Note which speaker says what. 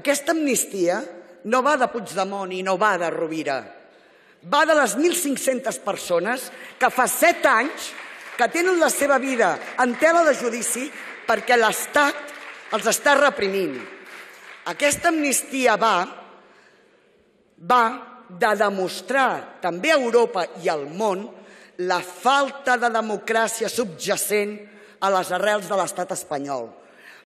Speaker 1: Aquesta amnistia no va de Puigdemont i no va de Rovira. Va de les 1.500 persones que fa 7 anys que tenen la seva vida en tela de judici perquè l'Estat els està reprimint. Aquesta amnistia va de demostrar també a Europa i al món la falta de democràcia subjacent a les arrels de l'estat espanyol.